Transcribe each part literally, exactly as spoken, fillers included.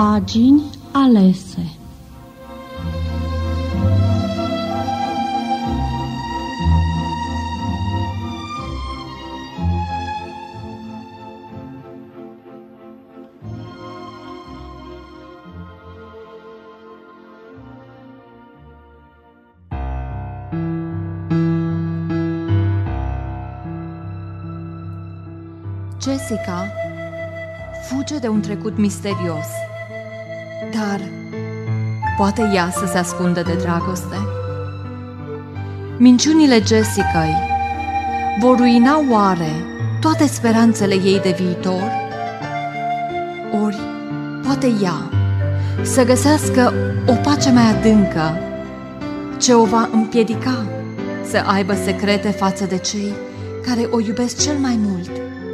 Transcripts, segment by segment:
Pagini alese. Jessica fuge de un trecut misterios, dar poate ea să se ascundă de dragoste? Minciunile Jessicai vor ruina oare toate speranțele ei de viitor? Ori poate ea să găsească o pace mai adâncă ce o va împiedica să aibă secrete față de cei care o iubesc cel mai mult?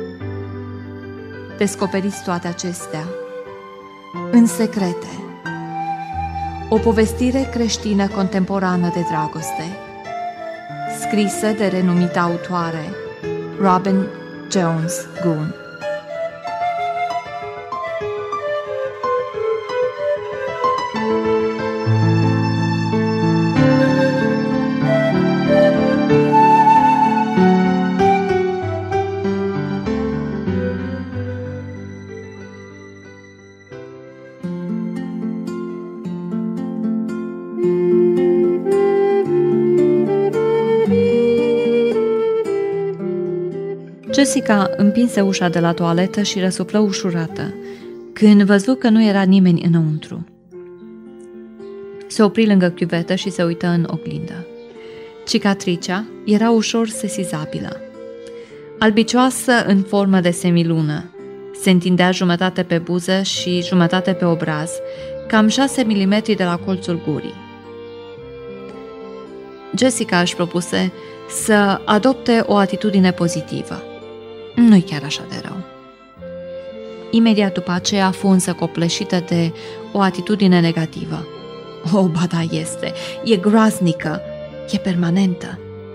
Descoperiți toate acestea în Secrete, o povestire creștină contemporană de dragoste, scrisă de renumita autoare Robin Jones Goon. Jessica împinse ușa de la toaletă și răsuplă ușurată, când văzu că nu era nimeni înăuntru. Se opri lângă chiuvetă și se uită în oglindă. Cicatricea era ușor sesizabilă. Albicioasă în formă de semilună, se întindea jumătate pe buză și jumătate pe obraz, cam șase milimetri de la colțul gurii. Jessica își propuse să adopte o atitudine pozitivă. Nu-i chiar așa de rău. Imediat după aceea fu însă copleșită de o atitudine negativă. O, ba da, este, e groaznică, e permanentă.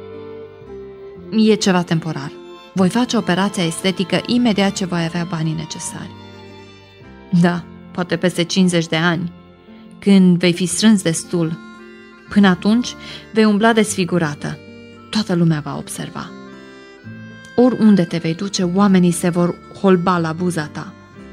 E ceva temporar. Voi face operația estetică imediat ce voi avea banii necesari. Da, poate peste cincizeci de ani, când vei fi strâns destul. Până atunci vei umbla desfigurată. Toată lumea va observa. Oriunde te vei duce, oamenii se vor holba la buza ta.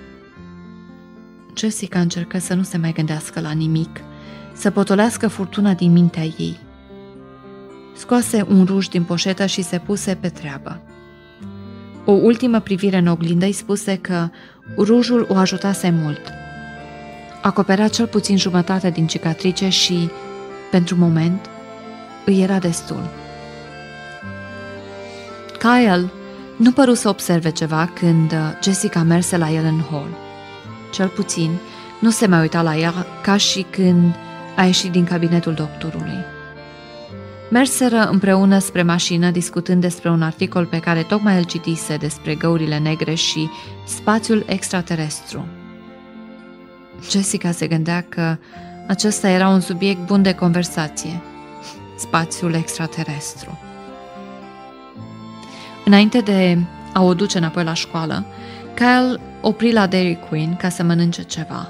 Jessica încercă să nu se mai gândească la nimic, să potolească furtuna din mintea ei. Scoase un ruj din poșetă și se puse pe treabă. O ultimă privire în oglindă îi spuse că rujul o ajutase mult. Acoperea cel puțin jumătate din cicatrice și, pentru moment, îi era destul. Kyle nu păru să observe ceva când Jessica merse la el în hol. Cel puțin, nu se mai uita la ea ca și când a ieșit din cabinetul doctorului. Merseră împreună spre mașină, discutând despre un articol pe care tocmai îl citise despre găurile negre și spațiul extraterestru. Jessica se gândea că acesta era un subiect bun de conversație. Spațiul extraterestru. Înainte de a o duce înapoi la școală, Kyle opri la Dairy Queen ca să mănânce ceva.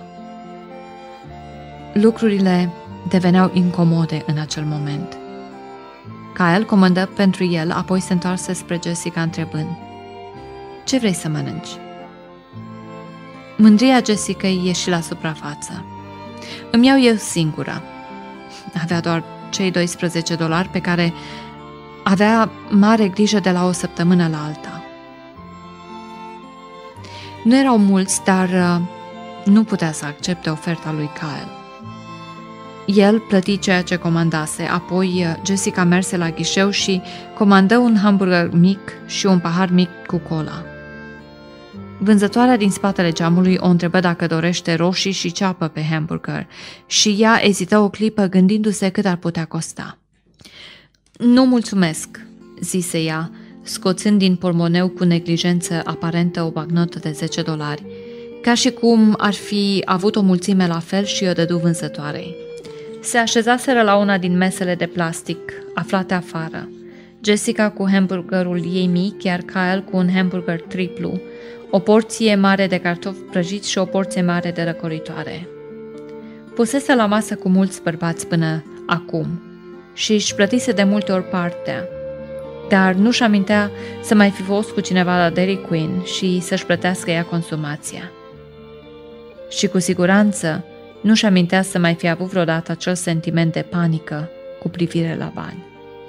Lucrurile deveneau incomode în acel moment. Kyle comandă pentru el, apoi se întoarse spre Jessica întrebând: "Ce vrei să mănânci?" Mândria Jessicăi ieși la suprafață. "Îmi iau eu singură." Avea doar cei doisprezece dolari pe care avea mare grijă de la o săptămână la alta. Nu erau mulți, dar uh, nu putea să accepte oferta lui Kyle. El plăti ceea ce comandase, apoi Jessica merse la ghișeu și comandă un hamburger mic și un pahar mic cu cola. Vânzătoarea din spatele geamului o întrebă dacă dorește roșii și ceapă pe hamburger și ea ezită o clipă gândindu-se cât ar putea costa. "Nu mulțumesc," zise ea, scoțând din pormoneu cu neglijență aparentă o bagnotă de zece dolari, ca și cum ar fi avut o mulțime la fel, și o dădu vânzătoarei. Se așezaseră la una din mesele de plastic aflate afară. Jessica cu hamburgerul ei mic, iar Kyle cu un hamburger triplu, o porție mare de cartofi prăjiți și o porție mare de răcoritoare. Pusese la masă cu mulți bărbați până acum și își plătise de multe ori partea, dar nu-și amintea să mai fi fost cu cineva la Dairy Queen și să-și plătească ea consumația. Și cu siguranță nu-și amintea să mai fi avut vreodată acel sentiment de panică cu privire la bani.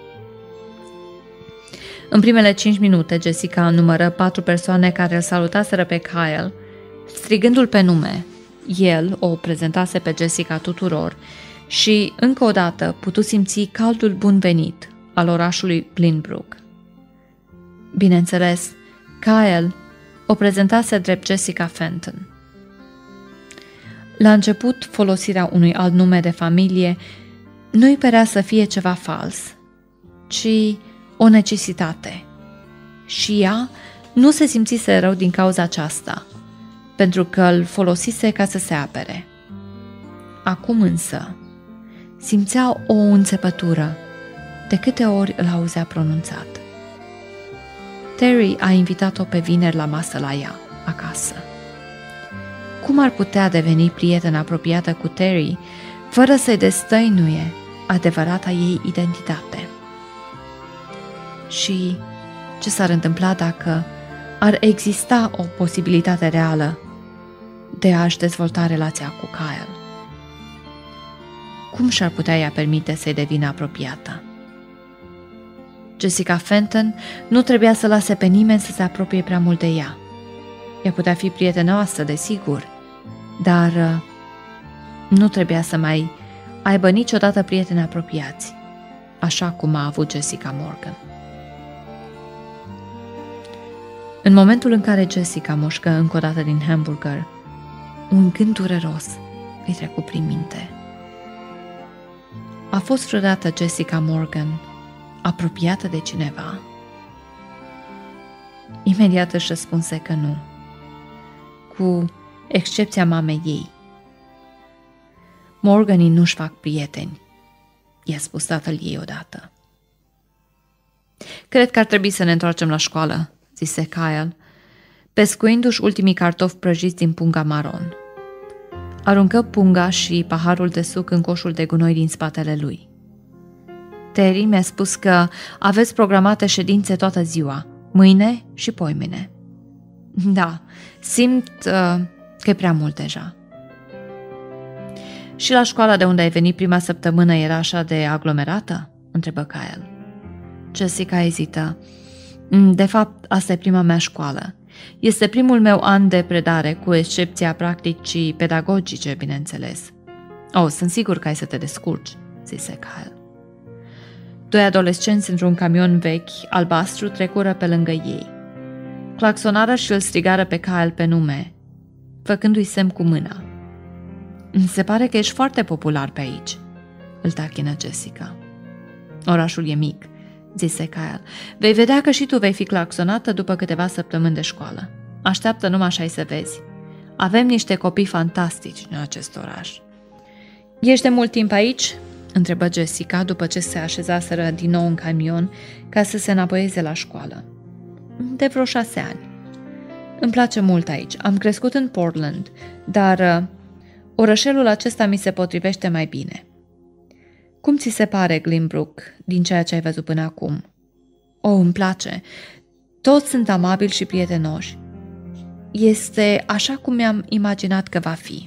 În primele cinci minute, Jessica numără patru persoane care îl salutaseră pe Kyle, strigându-l pe nume. El o prezentase pe Jessica tuturor și, încă o dată, putu simți caldul bun venit al orașului Glenbrook. Bineînțeles, Kyle o prezentase drept Jessica Fenton. La început, folosirea unui alt nume de familie nu-i părea să fie ceva fals, ci o necesitate. Și ea nu se simțise rău din cauza aceasta, pentru că îl folosise ca să se apere. Acum însă simțea o înțepătură de câte ori îl auzea pronunțat. Terry a invitat-o pe vineri la masă la ea, acasă. Cum ar putea deveni prietenă apropiată cu Terry fără să-i destăinuie adevărata ei identitate? Și ce s-ar întâmpla dacă ar exista o posibilitate reală de a-și dezvolta relația cu Kyle? Cum și-ar putea ea permite să-i devină apropiată? Jessica Fenton nu trebuia să lase pe nimeni să se apropie prea mult de ea. Ea putea fi prietenoasă, desigur, dar nu trebuia să mai aibă niciodată prieteni apropiați, așa cum a avut Jessica Morgan. În momentul în care Jessica mușcă încă o dată din hamburger, un gând dureros îi trecu prin minte. A fost vreodată Jessica Morgan apropiată de cineva? Imediat își răspunse că nu, cu excepția mamei ei. Morganii nu-și fac prieteni, i-a spus tatăl ei odată. Cred că ar trebui să ne întoarcem la școală, zise Kyle, pescuindu-și ultimii cartofi prăjiți din punga maron. Aruncă punga și paharul de suc în coșul de gunoi din spatele lui. Terry mi-a spus că aveți programate ședințe toată ziua, mâine și poimine. Da, simt uh, că e prea mult deja. Și la școala de unde ai venit prima săptămână era așa de aglomerată? Întrebă Kyle. Jessica ezită. De fapt, asta e prima mea școală. Este primul meu an de predare, cu excepția practicii pedagogice, bineînțeles. Oh, sunt sigur că ai să te descurci, zise Kyle. Doi adolescenți într-un camion vechi, albastru, trecură pe lângă ei. Claxonară și îl strigară pe Kyle pe nume, făcându-i semn cu mâna. Se pare că ești foarte popular pe aici, îl tachină Jessica. Orașul e mic, zise Kyle. Vei vedea că și tu vei fi claxonată după câteva săptămâni de școală. Așteaptă numai așa să vezi. Avem niște copii fantastici în acest oraș. Ești de mult timp aici? Întrebă Jessica după ce se așezaseră din nou în camion ca să se înapoieze la școală. De vreo șase ani. Îmi place mult aici. Am crescut în Portland, dar uh, orășelul acesta mi se potrivește mai bine. Cum ți se pare, Glenbrook, din ceea ce ai văzut până acum? O, îmi place. Toți sunt amabili și prietenoși. Este așa cum mi-am imaginat că va fi.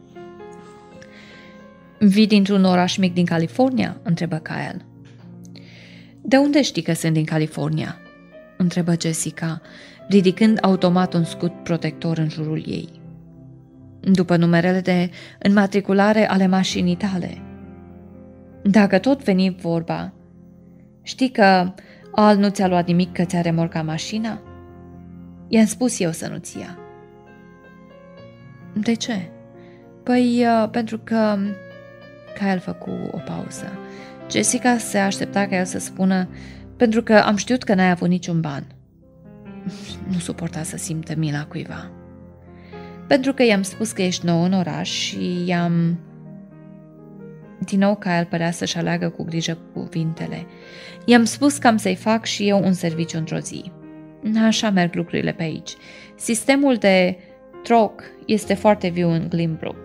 Vii dintr-un oraș mic din California? Întrebă Kyle. De unde știi că sunt din California? Întrebă Jessica, ridicând automat un scut protector în jurul ei. După numerele de înmatriculare ale mașinii tale. Dacă tot veni vorba, știi că Al nu ți-a luat nimic că ți-a remorcat mașina? I-am spus eu să nu-ți ia. De ce? Păi, uh, pentru că... Kyle făcu o pauză. Jessica se aștepta ca el să spună, pentru că am știut că n-ai avut niciun ban. Nu suporta să simtă mila cuiva. Pentru că i-am spus că ești nou în oraș și i-am... Din nou Kyle părea să-și aleagă cu grijă cuvintele. I-am spus că am să-i fac și eu un serviciu într-o zi. Așa merg lucrurile pe aici. Sistemul de troc este foarte viu în Glenbrook.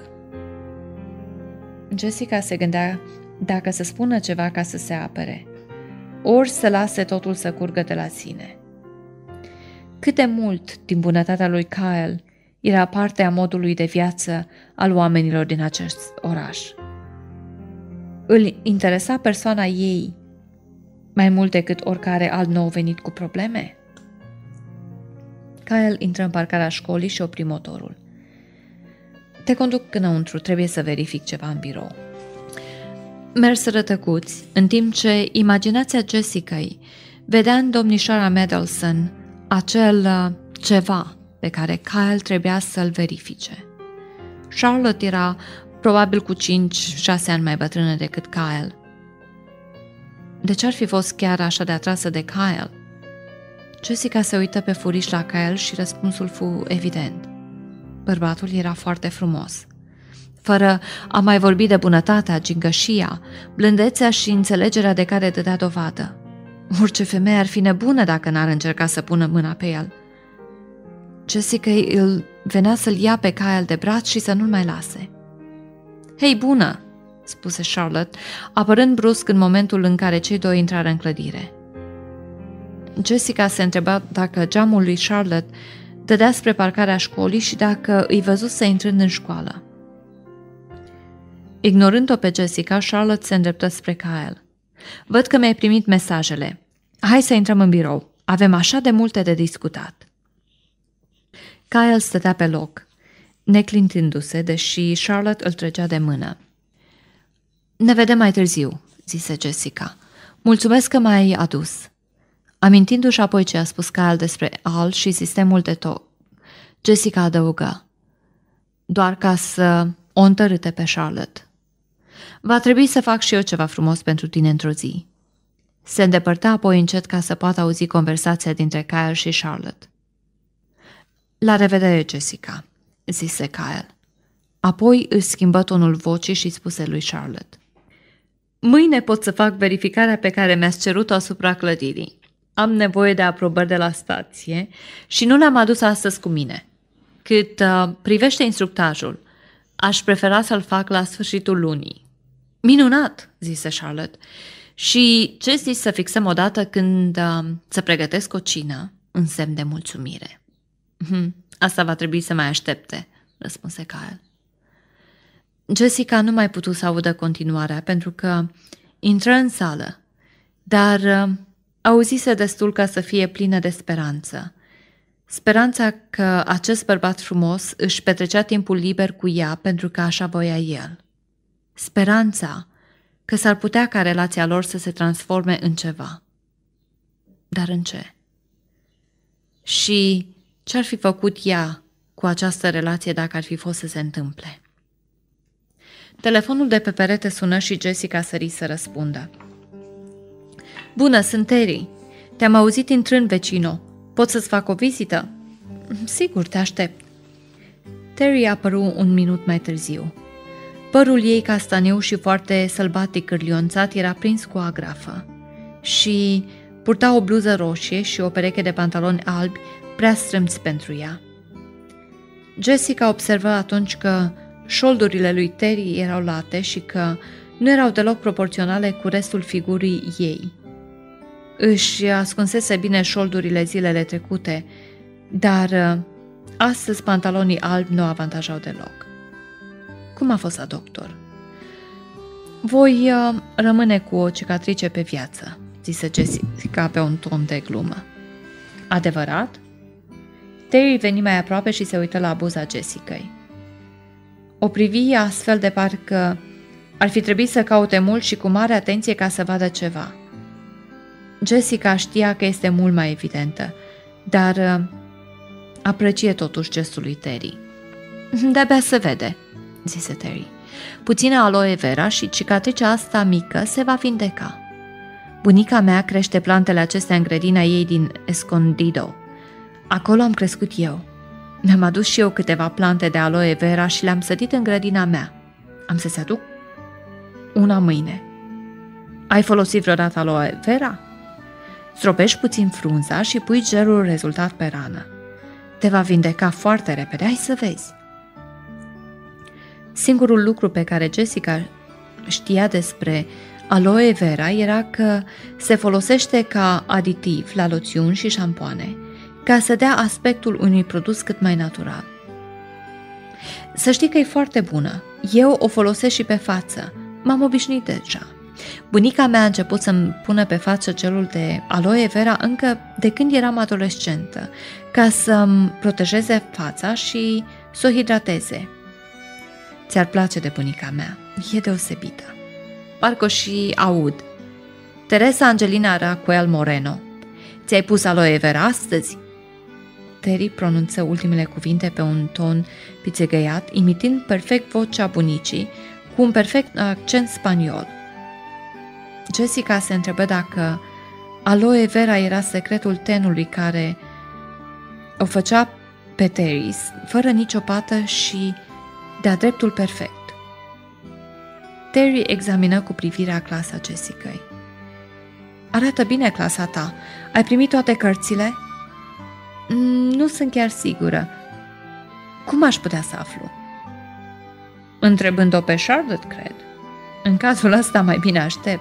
Jessica se gândea dacă să spună ceva ca să se apere, ori să lase totul să curgă de la sine. Cât de mult din bunătatea lui Kyle era parte a modului de viață al oamenilor din acest oraș. Îl interesa persoana ei mai mult decât oricare alt nou venit cu probleme? Kyle intră în parcarea școlii și opri motorul. Te conduc înăuntru, trebuie să verific ceva în birou. Merseră tăcuți, în timp ce imaginația Jessicai vedea în domnișoara Mendelssohn acel ceva pe care Kyle trebuia să-l verifice. Charlotte era probabil cu cinci șase ani mai bătrână decât Kyle. De ce ar fi fost chiar așa de atrasă de Kyle? Jessica se uită pe furiș la Kyle și răspunsul fu evident. Bărbatul era foarte frumos. Fără a mai vorbi de bunătatea, gingășia, blândețea și înțelegerea de care dădea dovadă. Orice femeie ar fi nebună dacă n-ar încerca să pună mâna pe el. Jessica îl venea să-l ia pe Kyle de braț și să nu-l mai lase. Hei, bună!" spuse Charlotte, apărând brusc în momentul în care cei doi intrară în clădire. Jessica se întreba dacă geamul lui Charlotte dădea spre parcarea școlii și dacă îi văzuse intrând în școală. Ignorând-o pe Jessica, Charlotte se îndreptă spre Kyle. Văd că mi-ai primit mesajele. Hai să intrăm în birou. Avem așa de multe de discutat. Kyle stătea pe loc, neclintându-se, deși Charlotte îl trecea de mână. Ne vedem mai târziu, zise Jessica. Mulțumesc că m-ai adus. Amintindu-și apoi ce a spus Kyle despre Al și sistemul de to. Jessica adăugă. Doar ca să o întărâte pe Charlotte. Va trebui să fac și eu ceva frumos pentru tine într-o zi. Se îndepărta apoi încet ca să poată auzi conversația dintre Kyle și Charlotte. La revedere, Jessica, zise Kyle. Apoi își schimbă tonul vocii și spuse lui Charlotte. Mâine pot să fac verificarea pe care mi-ați cerut-o asupra clădirii. Am nevoie de aprobări de la stație și nu le-am adus astăzi cu mine. Cât uh, privește instructajul, aș prefera să-l fac la sfârșitul lunii. Minunat, zise Charlotte. Și ce zici să fixăm o dată când uh, să pregătesc o cină în semn de mulțumire? Asta va trebui să mai aștepte, răspunse Kyle. Jessica nu mai putu să audă continuarea pentru că intră în sală, dar uh, auzise destul ca să fie plină de speranță. Speranța că acest bărbat frumos își petrecea timpul liber cu ea pentru că așa voia el. Speranța că s-ar putea ca relația lor să se transforme în ceva. Dar în ce? Și ce-ar fi făcut ea cu această relație dacă ar fi fost să se întâmple? Telefonul de pe perete sună și Jessica sări să răspundă. Bună, sunt Terry. Te-am auzit intrând, vecino. Pot să-ți fac o vizită? Sigur, te aștept. Terry apăru un minut mai târziu. Părul ei castaniu și foarte sălbatic cârlionțat era prins cu o agrafă și purta o bluză roșie și o pereche de pantaloni albi prea strâmți pentru ea. Jessica observă atunci că șoldurile lui Terry erau late și că nu erau deloc proporționale cu restul figurii ei. Își ascunsese bine șoldurile zilele trecute, dar astăzi pantalonii albi nu avantajau deloc. Cum a fost la doctor? Voi uh, rămâne cu o cicatrice pe viață, zise Jessica pe un ton de glumă. Adevărat? Terry veni mai aproape și se uită la buza Jessicai. O privi astfel de parcă ar fi trebuit să caute mult și cu mare atenție ca să vadă ceva. Jessica știa că este mult mai evidentă, dar uh, aprecie totuși gestul lui Terry. De-abia se vede, zise Terry. Puțină aloe vera și cicatricea asta mică se va vindeca. Bunica mea crește plantele acestea în grădina ei din Escondido. Acolo am crescut eu. Mi-am adus și eu câteva plante de aloe vera și le-am sădit în grădina mea. Am să-ți aduc una mâine. Ai folosit vreodată aloe vera? Stropești puțin frunza și pui gelul rezultat pe rană. Te va vindeca foarte repede, hai să vezi. Singurul lucru pe care Jessica știa despre aloe vera era că se folosește ca aditiv la loțiuni și șampoane, ca să dea aspectul unui produs cât mai natural. Să știi că e foarte bună. Eu o folosesc și pe față. M-am obișnuit deja. Bunica mea a început să-mi pună pe față gelul de aloe vera încă de când eram adolescentă, ca să-mi protejeze fața și să o hidrateze. Ți-ar place de bunica mea. E deosebită. Parcă și aud. Teresa Angelina Raquel Moreno. Ți-ai pus aloe vera astăzi? Terry pronunță ultimele cuvinte pe un ton pițegăiat, imitând perfect vocea bunicii, cu un perfect accent spaniol. Jessica se întrebă dacă aloe vera era secretul tenului care o făcea pe Terry fără nicio pată și de-a dreptul perfect. Terry examină cu privirea clasa Jessicăi. Arată bine clasa ta. Ai primit toate cărțile? Nu sunt chiar sigură. Cum aș putea să aflu? Întrebând-o pe Charlotte, cred. În cazul ăsta mai bine aștept.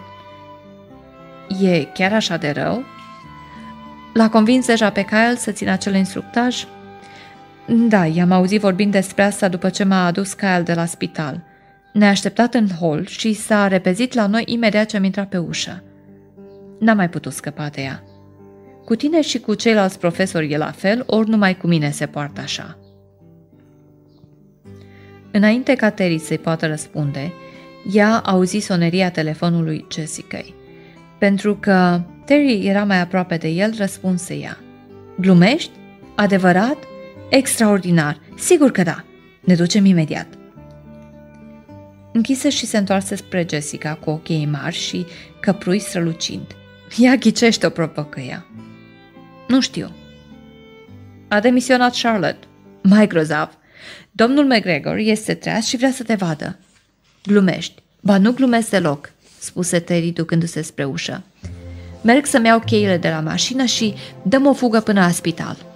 E chiar așa de rău? L-a convins deja pe Kyle să țină acel instructaj? Da, i-am auzit vorbind despre asta după ce m-a adus Kyle de la spital. Ne-a așteptat în hol și s-a repezit la noi imediat ce am intrat pe ușă. N-am mai putut scăpa de ea. Cu tine și cu ceilalți profesori e la fel, ori numai cu mine se poartă așa. Înainte ca Terry să-i poată răspunde, ea auzi soneria telefonului Jessicăi. Pentru că Terry era mai aproape de el, răspunse ea. Glumești? Adevărat? Extraordinar! Sigur că da! Ne ducem imediat! Închise și se întoarse spre Jessica cu ochii mari și căprui strălucind. Ia ghicește-o, provocă ea. Nu știu. A demisionat Charlotte. Mai grozav. Domnul McGregor este treaz și vrea să te vadă. Glumești. Ba nu glumesc deloc, spuse Terry ducându-se spre ușă. Merg să-mi iau cheile de la mașină și dăm o fugă până la spital.